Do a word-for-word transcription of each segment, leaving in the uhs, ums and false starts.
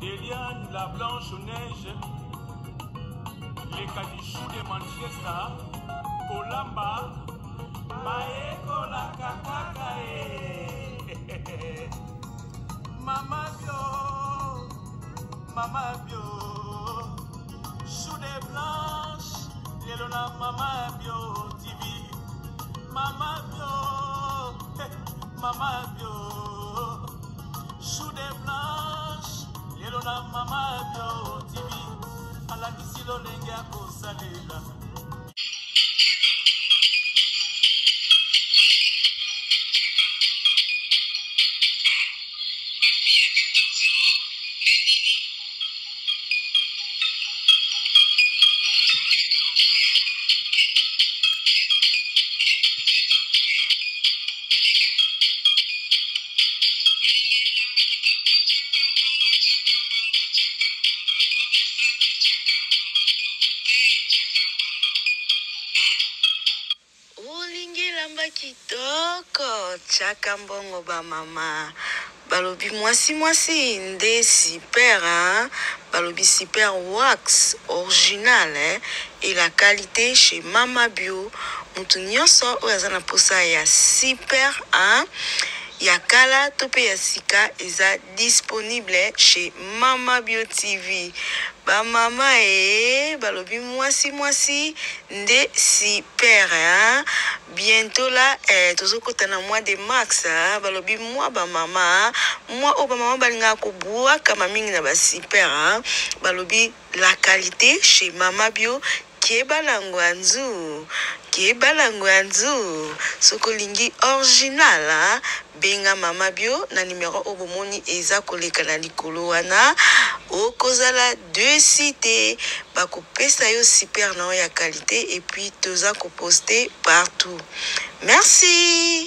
Eliane, la blanche neige, les Kadichou de Manchester, Kolamba, Maeko la kakakae. Mama bio, Mama bio, chou de blanche, Lelona Mama bio T V, Mama bio, Mama bio, chou de blanche, Lelona Mama bio T V, à la kisilo lenga kosalela. Kitoko chaka mbongo ba mama balobi mwasi mwasi nde super hein? Balobi super wax original hein? Et la qualité chez Mama Bio mutu nyonso oyo aza na posa ya super hein? Ya kala tope ya sika eza disponible chez Mama Bio T V. Ba mama e balobi mwasi mwasi nde super hein? Bientôt là eh, tozo kota na mois de mars hein? Balobi moi ba mama moi o ba mama balinga ko bua kama mingi na ba super hein? Balobi la qualité chez Mama Bio Kebalangwanzu Kebalangwanzu Sokolingi original hein? Benga Mama Bio na numéro obomoni eza koleka na likolo wana okozala deux cités bako pesa yo super na ya qualité et puis toza ko poster partout. Merci.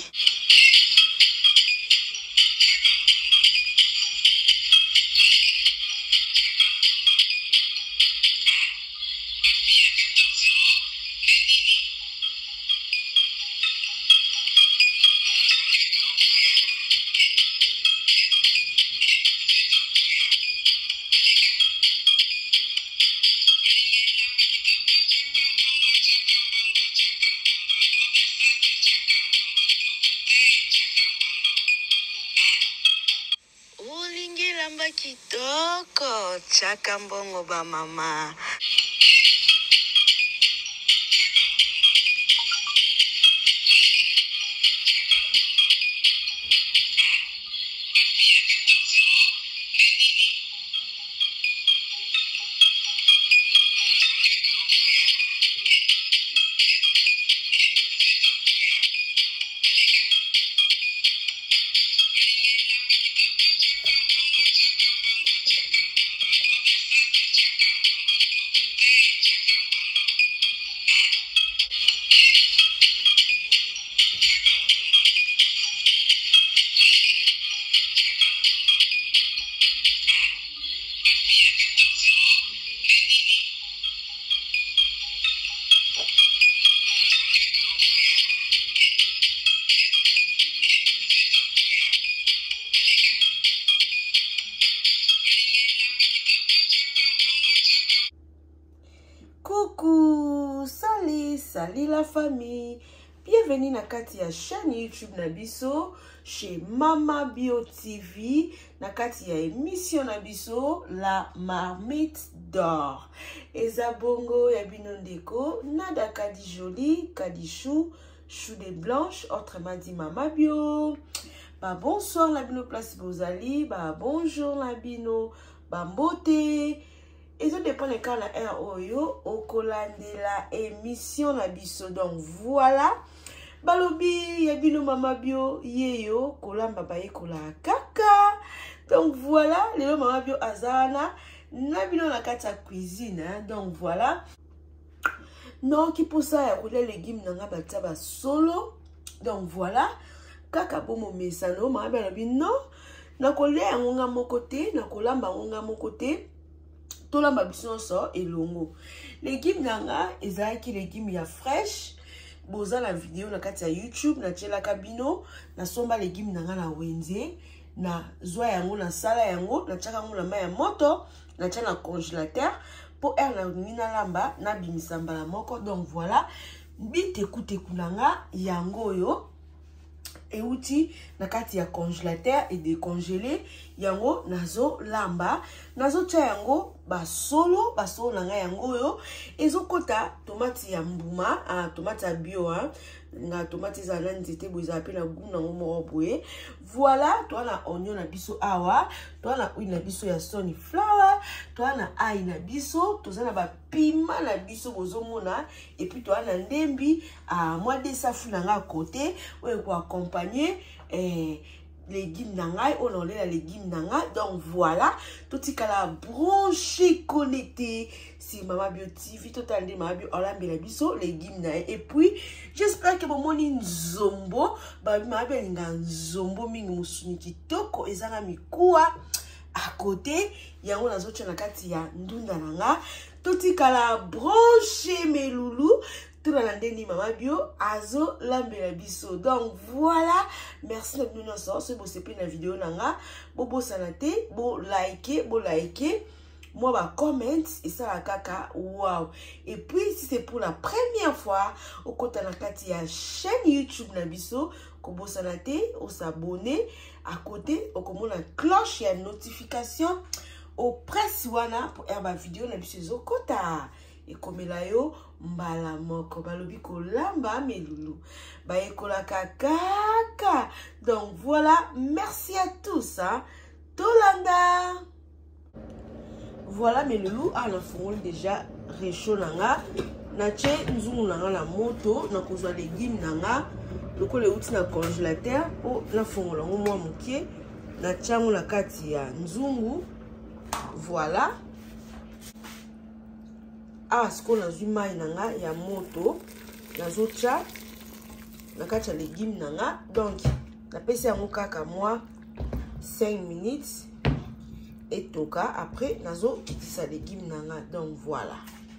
Kitoko chaka mbongo ba mama Coucou, salut, salut la famille. Bienvenue na kati ya chaîne YouTube Nabiso chez Mama Bio T V. Na kati ya émission Nabiso La Marmite d'Or. Eza bongo ya binondeko, nada kadi joli, kadi chou, chou de blanche, autrement dit Mama Bio. Ba bonsoir la bino place bozali, ba bonjour la bino, ba mbote. Et ça dépend de quand la R O Y O au colande la émission la biso. Donc voilà. Balobi yabino Mama Bio yeyo kolamba baye kola kaka. Donc voilà, les Mama Bio azana nabino la kata cuisine hein? Donc voilà. Non qui pour ça ya kola légumes nanga bataba solo. Donc voilà. Kaka bomo mesano Mama Balobi non. Na kolé ngonga mon côté, na kolamba ngonga mon côté. Tout la mabison sort et longo. Légumes nanga, ezaki légumes ya fresh. Boza la vidéo na kati ya YouTube, na tchela kabino, na somba légumes nanga na wenze. na zwa yango na sala yango na tchaka yango na mai ya moto na tcha na congélateur pour er na mina lamba na bimisa mbala moko. Donc voilà biteku teku nanga yango yo euti na kati ya congélateur et décongelé yango nazo lamba nazo tia yango ba solo ba solo nanga yango yo ezokota tomate ya mbuma ah tomate ya bio hein nga tomate za na nzete boza apela goût na mo boye. Voilà toi na oignon na biso awa toi na huile na biso ya sunflower toi na ail na biso toza na ba piment na biso bozomona et puis toi na ndembi à moi de safu na nga côté oyo ko accompagner eh légumes nangai on enlève la légumes nanga. Donc voilà tout y kala branché connecté si Mama Bio T V total de Mama Bio olambe la biso légumes na et puis j'espère que bon moni nzombo ba Mama Bio linga nzombo mingi musuni kitoko ezanga mikuwa à côté yango nazo tcha na kati ya ndunda nanga tout y kala branché mes loulous tout dans la dernière Mama Bio azo lambe la biso. Donc voilà merci de nous ensemble ce beau c'est la vidéo nanga bobo sanate bo liker bo liker moi ba comment et ça la kaka wow. Et puis si c'est pour la première fois au côté na kati ya chaîne YouTube na biso ko bo sanate au s'abonner à côté au comme la cloche et notification au press wana pour erba vidéo na biso zo kota et comme la yo mbala moko balobi ko lamba melulu ba ekola kaka. Donc voilà merci à tous hein tolanda. Voilà melulu ah na fongoli déjà réchaud nanga na che nzungu nanga na moto na kozwa légumes nanga loko le outil na congélateur po na fongola ngo mwa mokie na changu na kati ya nzungu. Voilà ah ce qu'on a vu mai nanga ya moto nazo tcha na kati ya légumes nanga. Donc na pesi yango kaka moi cinq minutes et toka après nazo kitisa légumes nanga. Donc voilà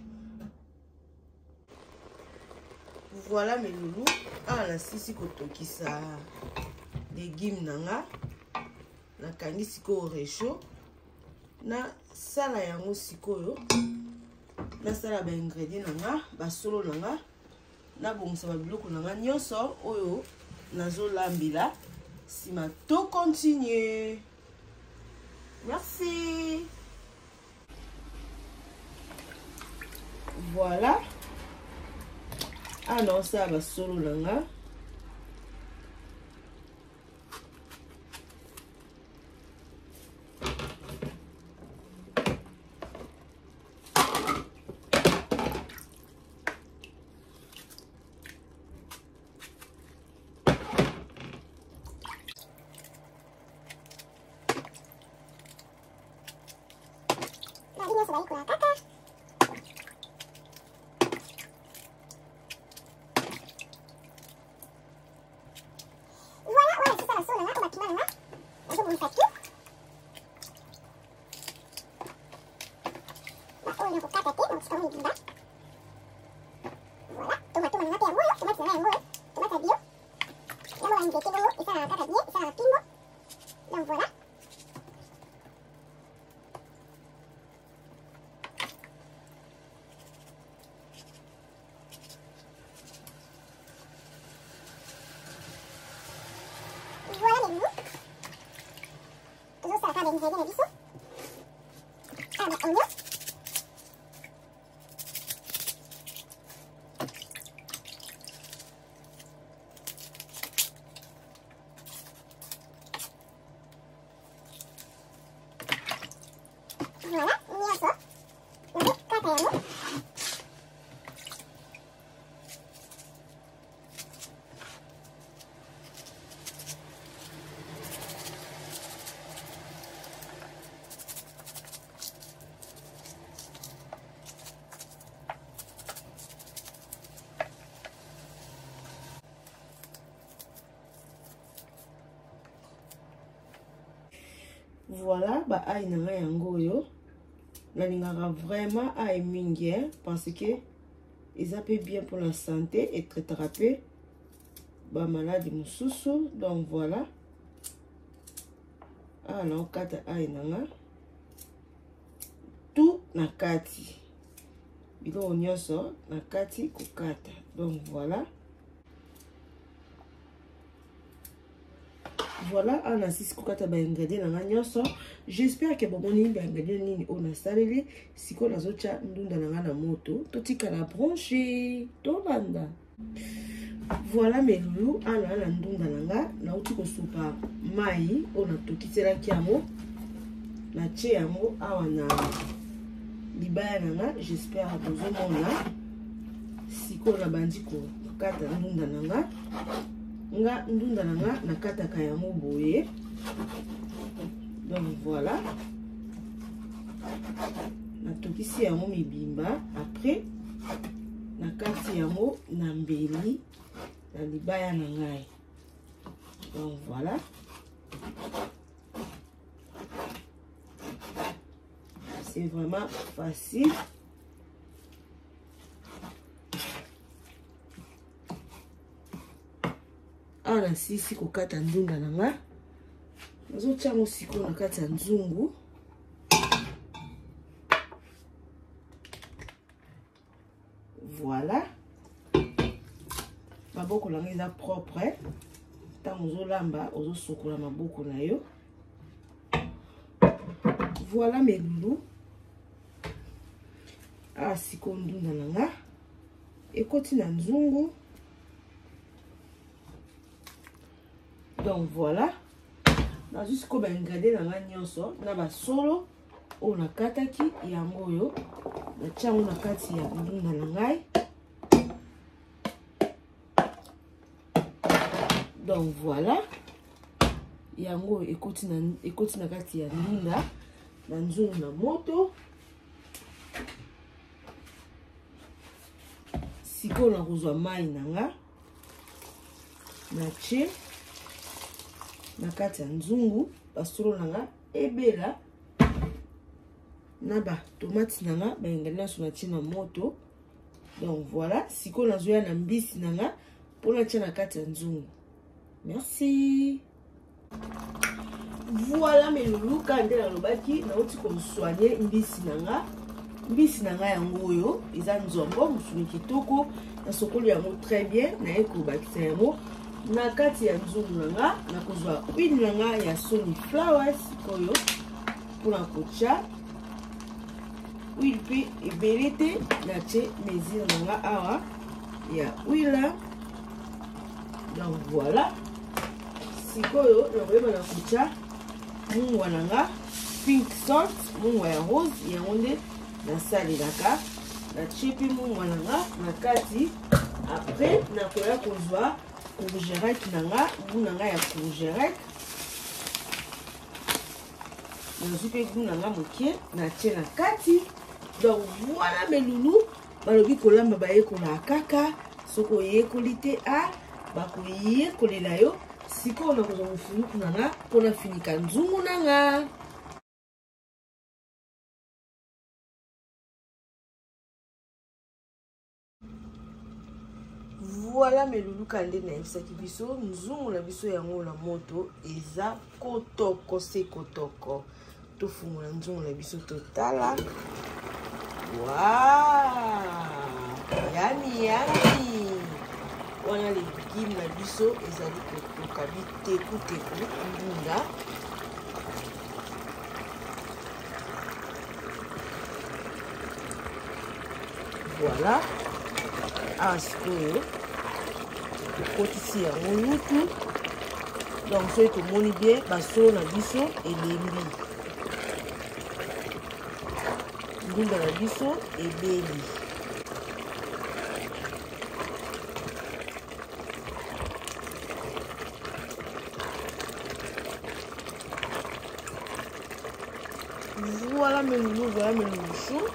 voilà mes loulous ah na sisi ko tokisa légumes nanga na kangi siko réchaud na sala yango sikoyo na sala ba ingrédients nanga ba solo nanga na bongisa ba biloko nanga nyonso oyo nazo lambila sima to continuer. Merci. Voilà ah non ça va solo nanga voilà ba aïe nanga yango yo nalingaka vraiment aïe mingi hein, parce que ils appellent bien pour la santé et très thérapeutique ba maladie mususu. Donc voilà Ah, na okata ai nanga. Tout na kati. Biloko nyonso na kati kokata. Donc voilà. Voilà, on a six kokata ba ingrédients na nyonso. J'espère que bon moni ba ingrédients nini on a saleli siko na zocha ndunda na na moto. Totika la branche. Tolanda. Voilà mes loulous, on a la ndunda nanga na uti ko soupa mai on a tokitela kiamo. Na che yango awa na libaya nanga, j'espère que vous mona siko na bandi ko kata ndunda nanga. Nga ndunda nanga na kata ka yango boye. Donc voilà. Na tokisi yango mibimba, après na kati yango na mbeli na libaya na ngai. Donc voilà. C'est vraiment facile. Ana sisi kokata ndunda nanga. Nazo chango siko na kata nzungu. Voilà. Maboko nanga eza propre. Tango ozo lamba ozo sokola maboko na yo. Voilà mes loulous. Ah, siko ndunda nanga. Ekoti na nzungu. Donc voilà. Na juste ko ba ingrédients nanga nyonso na ba solo o na kataki yango yo. Na chango na kati ya ndunda na ngai. Donc voilà. Yango ekoti na ekoti na kati ya ndunda na nzungu na moto. Siko na kozwa mai nanga. Na che na kati ya nzungu basolo nanga ebela na ba tomate nanga ba ingrédients na tina moto. Donc voilà, siko na zoya na mbisi nanga pona tia na kati ya nzungu. Merci. Voilà mes loulous, quand la lobaki na oti ko soigner mbisi nanga. Mbisi nanga yango yo eza nzombo musuni kitoko na sokolo yango très bien na eko bakisa yango. Na kati ya nzungu nanga na kozwa huile nanga ya sunflower sikoyo pona kocha huile pe ebele te na tie mesure nanga awa ya huile. Donc voilà, sikoyo na koyeba na kocha mungwa nanga pink salt, mungwa ya rose yango nde nasalelaka na tie pe mungwa nanga na kati. Après nakoya kozwa courgette nanga, goût nanga ya courgette. Na zupe goût nanga mokie na tie na kati. Donc voilà mes loulous, balobi kolamba baye kola kaka, soko yekoli te a bakoye kolela yo. Siko na kozwa mufuluku nanga pona finika nzungu nanga. Voilà mes loulous kande na ebisaki biso nzungu na biso yango na moto eza kotoko se kotoko. Tofungola nzungu na biso totala. Waouh! Yami yami. Wana legime na biso ezali kotoka biteku teku ndunda. Voilà. Ah, sikoyo kotisi yango lutu. Donc soki tomoni bien basolo na biso elembi, ndunda na biso ebeli. Voilà mes loulous, voilà mes loulous.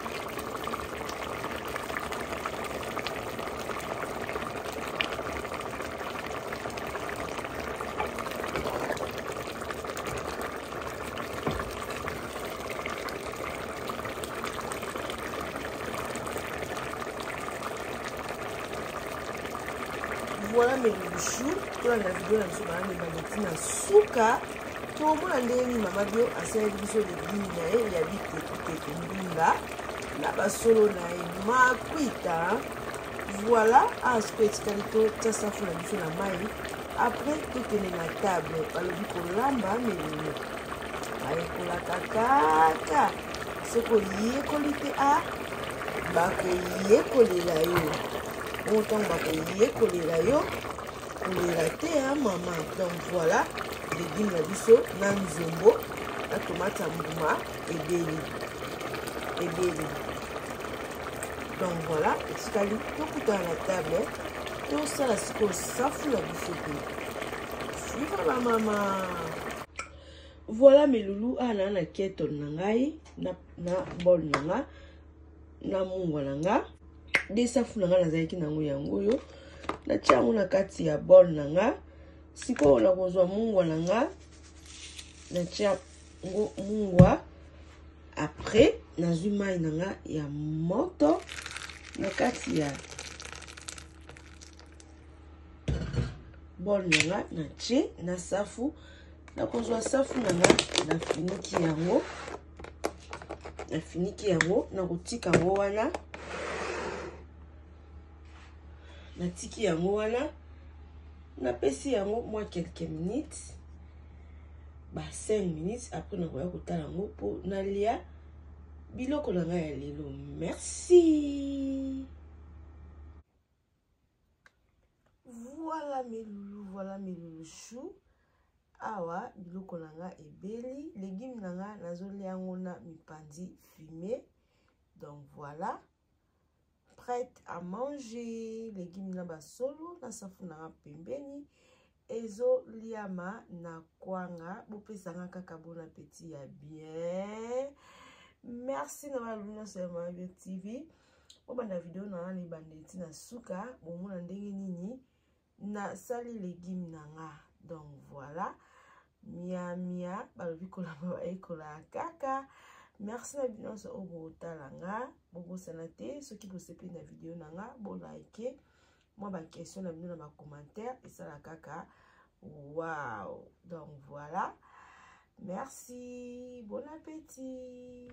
Voilà mes loulous. Pour la vidéo, je vais vous suka. to mona ndeni mama bio asali biso de bina e ya biteko teko ndinga na basolo na e makwita. Voilà, aspect kalito tsasafu na biso na mai. Après tout est na table, balobi kolamba melulu. Aye kola kaka. Soko yekoli te a bako yekolela yo. Autant bako yekolela yo. Kolela te a maman. Donc voilà, légumes na biso na nzombo, na tomate mbuma ebeli. Ebeli. Donc voilà, etikali tokuta na table. Tout ça là c'est pour ça fou la bisoté. Suivre la maman. Voilà mes loulous ah na na keto nangai na na bol nanga na mungu nanga. Des safu nanga na zaiki nango yango yo. Na changu na kati ya bol nanga. Siko na kozwa mungu nanga. Na cha mungu après na zuma nanga ya moto na kati ya bol nanga na che na safu na kozwa safu nanga na finiki yango na finiki yango na kotika yango wana na tiki yango wana na pesi yango moi quelques minutes ba cinq minutes après na koya kotala yango po na lia biloko nanga ya lelo. Merci. Voilà mes loulous, voilà mes loulous chou. Awa biloko nanga ebeli, légumes nanga nazolia yango na mipandi fumé. Donc voilà, prête à manger. Légumes na basolo na safu nanga pembeni. Ezo liama na kwanga. Bopesanga kaka bon appétit ya bien. Merci na baluna sur Mama Bio T V. Obanda vidéo na ni bandeti na suka, bomona ndenge nini na sali légumes nanga. Donc voilà, mia mia balobi kolamba ekola kaka. Merci na bino so obo talanga, bobo sanate, ceux qui bosepi na vidéo nanga, bo like, moi ba question na bino na ba commentaire et ça la kaka. Wow. Donc voilà. Merci, bon appétit.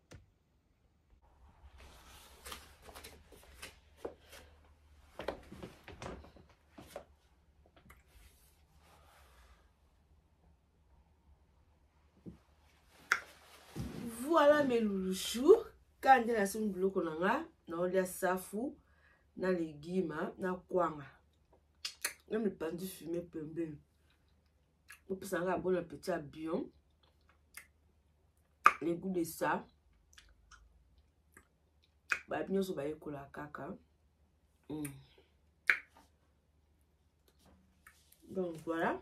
Voilà mes louchous. Quand on a son bloc nanga, na olia safu, na légumes, na kwanga. Même le pendu fumé pembe. Vous pouvez avoir un bon appétit à bien. Les goûts de ça. Bah bien sûr, bah écola caca. Mm. Donc voilà.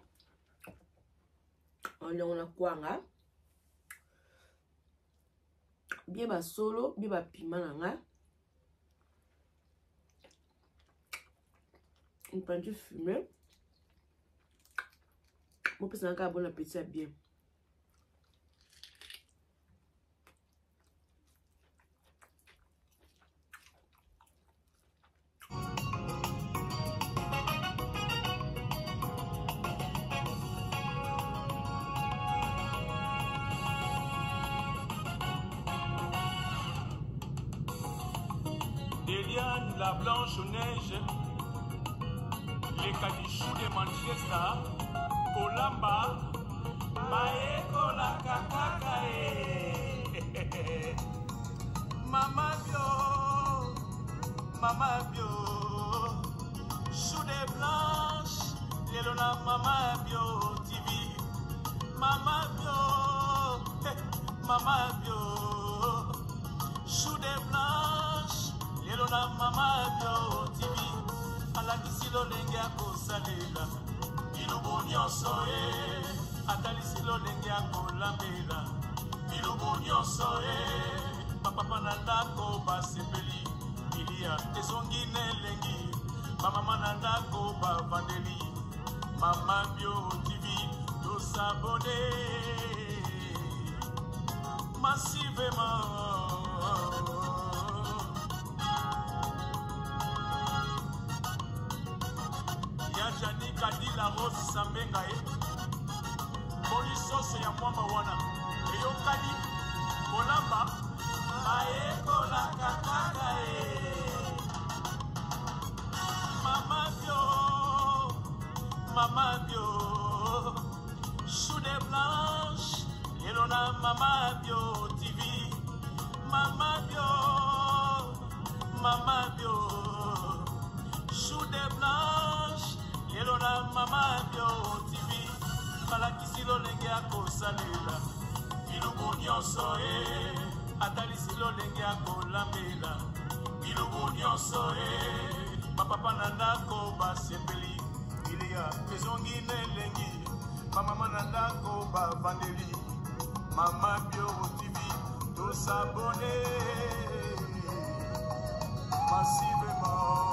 On est on a kwanga. Bien ba solo, bien ba piment nanga. Une peinture fumée. Mon petit nanga bon appétit à bien. Eliane, la blanche neige, les cadichous de Manchester, Colamba, Maeko la kakakae. Mama bio, Mama bio, chou de blanche, Lelona Mama bio T V, Mama bio, Mama bio, chou de blanche. Lelona Mama Bio T V, alakisi lolenge akosalela, ilubu nyonso e, atalisi lolenge akolambela, ilubu nyonso e, bapapa na ndako basepeli, ilia ezongi nelengi, bamama na ndako bavandeli, Mama Bio T V, tosabone massivement. Jani Kadila Rose Sambengae, Polisos sauce ya mwamba wana eyokani kolamba bayekolaka kaka e mama bio mama bio choude blanche elona mama bio T V mama bio mama bio choude blanche elona mama bio T V balakisi lolenge ya kosalela biloko nyonso e atalisi lolenge ya kolambela biloko nyonso e bapapa na ndako basepeli ilia ezongi nelengi bamama na ndako bavandeli mama bio T V tosabone massivement.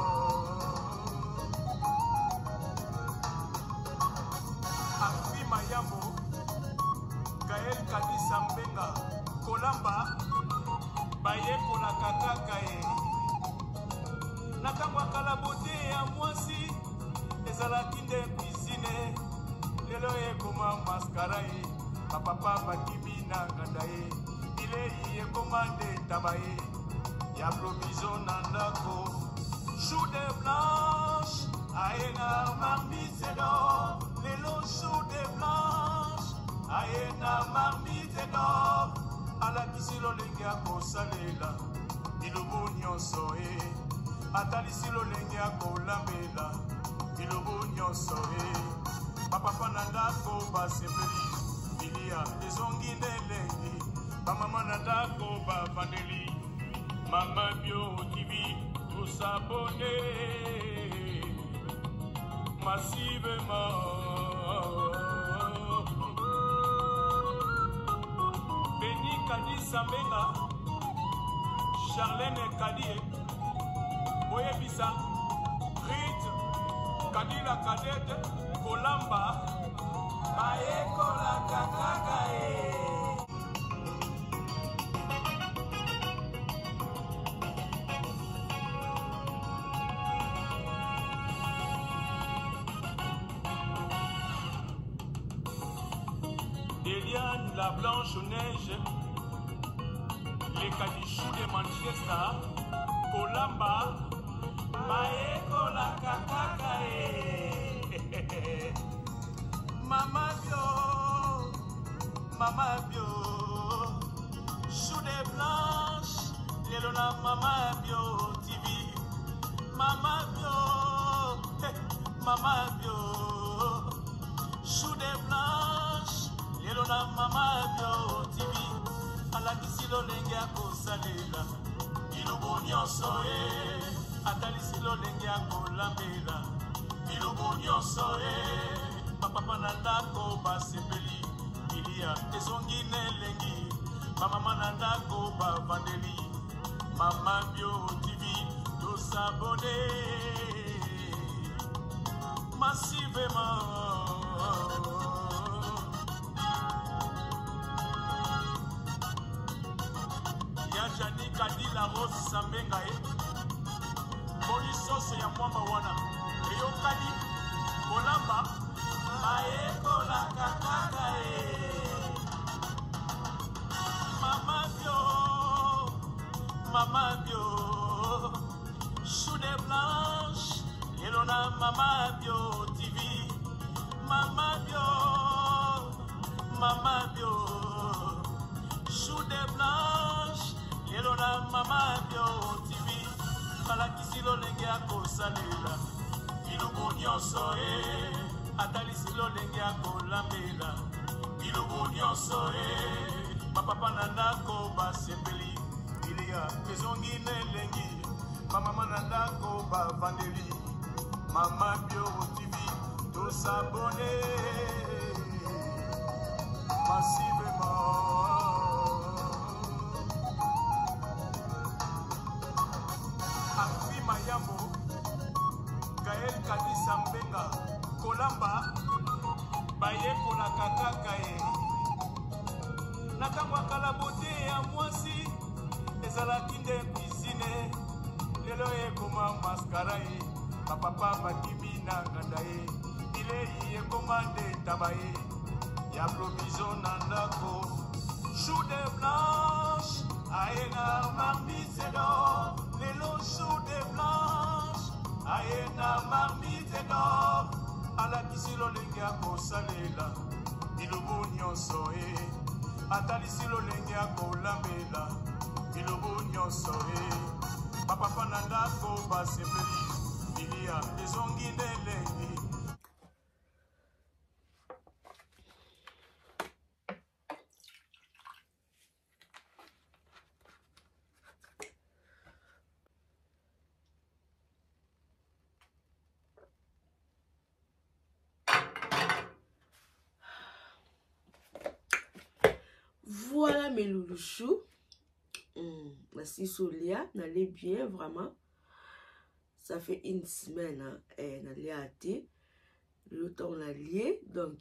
Afi Mayambo, Gaël Kadisa Mbenga, Kolamba, Baye Kolaka Kakae. Nakangwa kalabote ya mwasi, ezalaki nde pisine, lelo ekoma maskarae, papa bakimi na ngandae, ile ekoma nde tabae, ya provision na ndako, choude blanche, aena marmite d'or, lelo choude blanche, aena marmite d'or, alakisi lolenge ya kosalela, ilubu nyonso e, atalisi lolenge ya kolambela, ilubu nyonso e, bapapa na ndako basepeli, bilia ezongi nelengi, bamama na ndako bavandeli, mama bio T V s'abonner massivement. Béni Kadisa Mbenga, Charlène Kadie, Boye Bisa, Rit, Kadila Kadete, Kolamba, Baye Kola Kakakae. Eliane, la Blanche-Neige, les Kadichou de Manchester, Kolamba, Maeko la Kakakae. Mama bio, Mama bio, Choude Blanche, Lelona Mama bio T V, Mama bio, Mama bio, Choude Blanche. Elona mama bio T V alakisi lolenge ya kosalela ilubu nyonso e atalisi lolenge ya kolambela ilubu nyonso e bapapa na ndako basepeli ilia ezongi nelengi bamama na ndako bavandeli mama bio T V tosabone massivement. Jani Kadila Rose Sambenga e Boli sauce ya mwamba wana eyokani kolamba bayekola kakaka e mama bio mama bio choude blanche elona mama bio T V mama bio mama bio choude blanche elona mama bio T V balakisi lolenge ya kosalela ilubu nyonso e atalisi lolenge ya kolambela ilubu nyonso e bapapa na ndako basepeli ilia ezongi nelengi bamama na ndako bavandeli mama bio T V tosabone massivement. Afi Mayambo, Gaël Kadisa Mbenga, Kolamba, Baye Kolaka Kakae. Nakangwa kalabote ya mwasi, ezalaki nde pisine, lelo ekoma maskarae, papa bakimi na ngandae, ile ekoma nde tabae, ya provision na ndako chou de blanche aye na marmite d'or lelo chou de blanche aye na marmite d'or alakisi lolenge akosalela bilobo nyonso e atalisi lolenge akolambela bilobo nyonso e bapapa na ndako basepeli bilia ezongi ndelengi. Voilà mes loulouchous. Hum, merci Solia, n'allez bien vraiment. Ça fait une semaine, hein, et n'allez à thé. Le temps on a lié, donc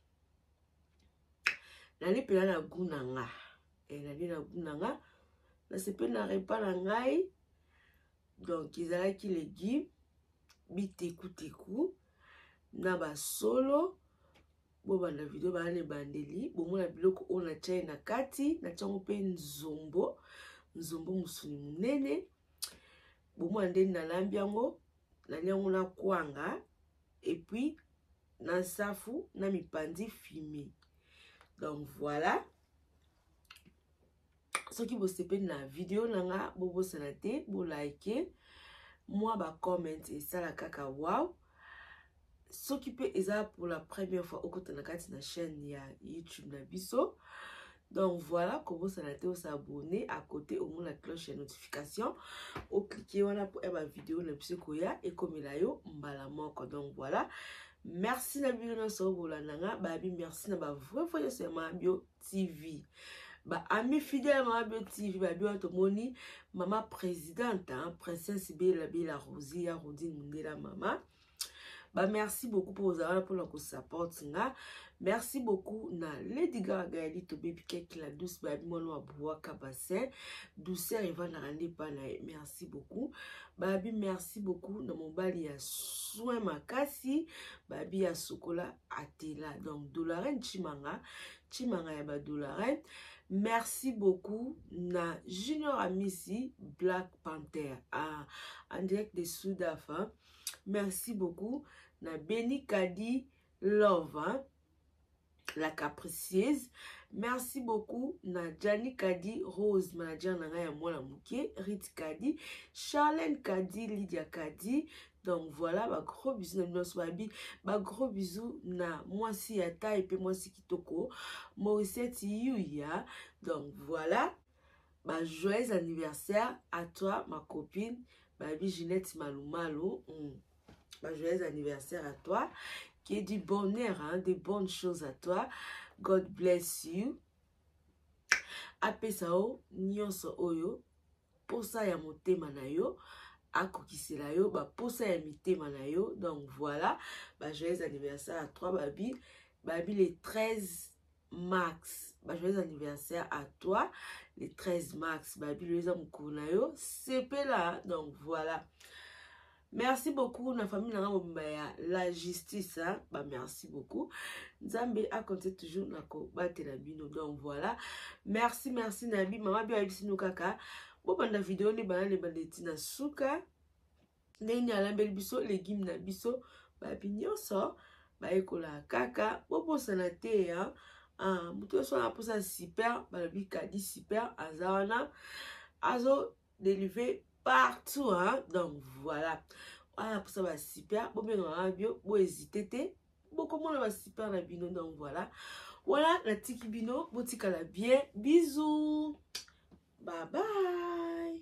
n'allez pas la gounanga. Et n'allez la gounanga. Là c'est pas n'arrête pas la ngaï. Donc ils allaient qui les guim. Biteku teku. Naba solo. Bon la vidéo ba ne bandeli bon la biloko on a tchai na kati na tchango pe nzombo nzombo musuni munene bon moi ndeni na lambiango na liango na kwanga et puis na safu na mipandi fumé. Donc voilà ce qui vous sepe na vidéo nanga bobo sanate bo like moi ba comment et ça la kaka wow. S'occuper eza pour la première fois au côté de la chaîne ya YouTube Nabiso. Donc voilà comment ça a été s'abonner à côté au moins la cloche de notification au cliquer voilà pour la vidéo na psikoya et comme il a yo mbala moko. Donc voilà merci na bino so bolananga babi merci na ba vrai fois c'est Mabio T V ba ami fidèle Mabio T V babi automoni maman présidente hein, princesse Bella Bella Rosia Rodine Mundela maman. Bah merci beaucoup pour vous avoir pour le support nga. Merci beaucoup na Lady Gaga Elito Baby Cake la douce baby mono aboua kabassin douceur et va na rendre pas na merci beaucoup baby merci beaucoup na mon bali ya soin makasi baby ya sokola atela donc dolaren chimanga chimanga ya ba dolaren. Merci beaucoup na Junior Amisi Black Panther ah, en direct de Soudaf. Hein. Merci beaucoup na Benny Kadi Love hein? La capricieuse. Merci beaucoup na Jani Kadi Rose manager na ya mwana muke Rit Kadi Charlène Kadi Lydia Kadi. Donc voilà ba gros bisous na nos babi ba gros bisous na moi si ya taille pe moi si kitoko Maurice Yuya. Donc voilà ba joyeux anniversaire à toi ma copine babi Ginette Malumalo. Mm. Bah, joyeux anniversaire à toi, qui est du bonheur, hein, des bonnes choses à toi. God bless you. Apesao, nyonso oyo, pour ça ya motema na yo, akokisela yo, bah pour ça ya mitema na yo. Donc voilà, bah joyeux anniversaire à toi, babi, babi les treize max. Bah joyeux anniversaire à toi, les treize max, babi les amours na yo, c'est là. Donc voilà. Merci beaucoup na famille na la justice hein? Bah merci beaucoup. Nzambe a compté toujours na ko batela bino. Donc voilà. Merci merci Nabi mama bi abisi no kaka. Bo banda vidéo ni bana le bandeti na suka. Ndeni ala bel biso légumes na biso ba binyoso ba ekola kaka. Bo bo sanate hein. Ah muto so na posa super ba bi kadi super azana. Azo délivrer partout hein. Donc voilà voilà pour ça va super bon bien radio bon hésiter bon comment on va super la bino. Donc voilà voilà la tiki bino boutique la bien bisous bye bye.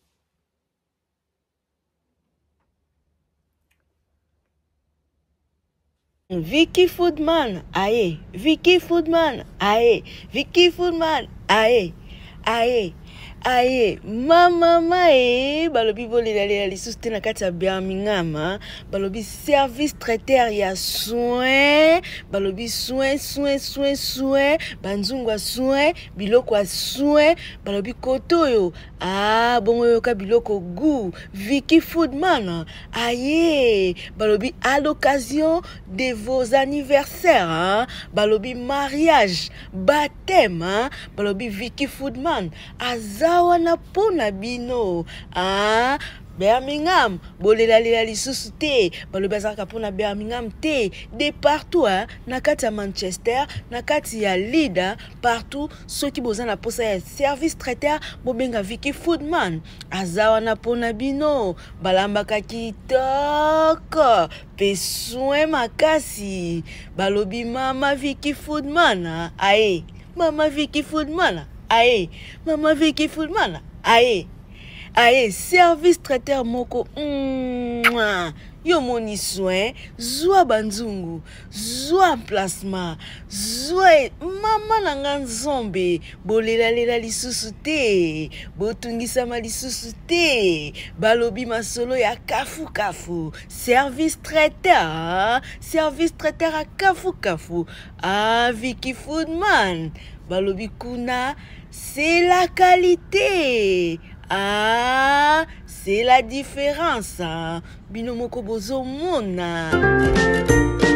Vicky Foodman aye Vicky Foodman aye Vicky Foodman aye aye aye mama mae balobi bolela lisusu te na kati ya Birmingham balobi service traiteur ya soin balobi soin soin soin soin banzungu ya soin biloko ya soin balobi kotoyo ah bongo yoka biloko goût Vicky Foodman aye balobi à l'occasion de vos anniversaires hein? Balobi mariage baptême hein? Balobi Vicky Foodman azawa na pona bino ah Birmingham bolela lela lisusu te balobi azaka pona Birmingham te de partout hein? Na kati ya Manchester na kati ya Leeds partout soki boza na posa ya service traiteur bobenga Vicky Foodman azawa na pona bino balambaka kitoko pe soin makasi balobi mama Vicky Foodman aye mama Vicky Foodman aye mama Vicky Foodman aye aye service traiteur moko mm, yo moni soin zwa banzungu zwa emplacement zwa mama nanga nzombe bolela lela lisusu te botungisama lisusu te balobi masolo ya kafu kafu service traiteur service traiteur a kafu kafu ah Vicky Foodman balobi kuna c'est la qualité. Ah, c'est la différence. Hein? Binomoko bozo mona.